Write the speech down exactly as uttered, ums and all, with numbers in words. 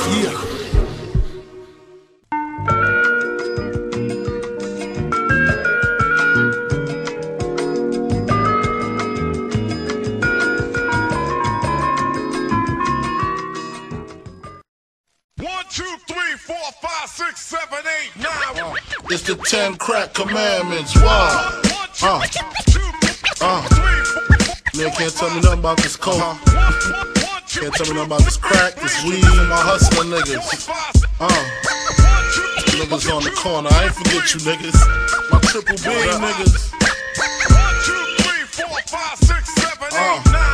Yeah. It's the ten crack commandments. Wow. Uh. Uh. Man can't tell me nothing about this coke. Can't tell me nothing about this crack, this weed, and my hustler niggas. Uh. Niggas on the corner. I ain't forget you niggas. My triple B niggas. Uh.